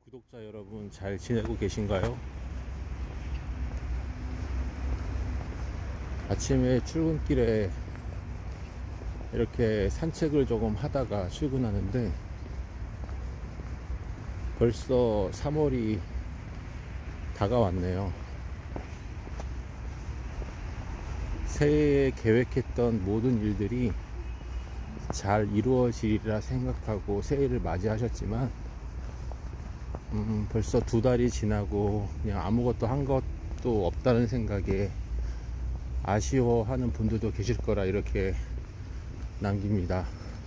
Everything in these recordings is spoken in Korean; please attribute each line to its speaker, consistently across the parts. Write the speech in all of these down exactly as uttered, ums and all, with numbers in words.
Speaker 1: 구독자 여러분, 잘 지내고 계신가요? 아침에 출근길에 이렇게 산책을 조금 하다가 출근하는데 벌써 삼월이 다가왔네요. 새해에 계획했던 모든 일들이 잘 이루어지리라 생각하고 새해를 맞이하셨지만 음, 벌써 두 달이 지나고 그냥 아무것도 한 것도 없다는 생각에 아쉬워하는 분들도 계실 거라 이렇게 남깁니다.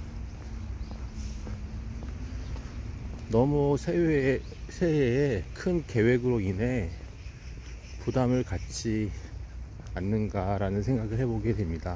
Speaker 1: 너무 새해에, 새해에 큰 계획으로 인해 부담을 갖지 않는가 라는 생각을 해보게 됩니다.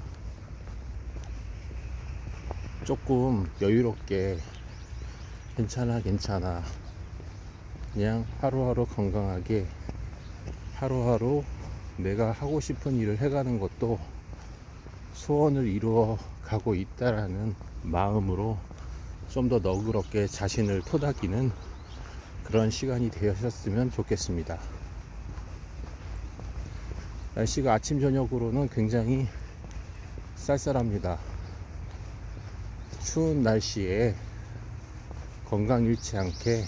Speaker 1: 조금 여유롭게 괜찮아 괜찮아 그냥 하루하루 건강하게 하루하루 내가 하고 싶은 일을 해가는 것도 소원을 이루어 가고 있다라는 마음으로 좀 더 너그럽게 자신을 토닥이는 그런 시간이 되셨으면 좋겠습니다. 날씨가 아침 저녁으로는 굉장히 쌀쌀합니다. 추운 날씨에 건강 잃지 않게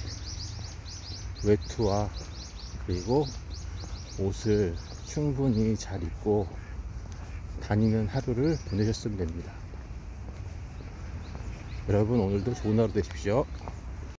Speaker 1: 외투와 그리고 옷을 충분히 잘 입고 다니는 하루를 보내셨으면 됩니다. 여러분, 오늘도 좋은 하루 되십시오.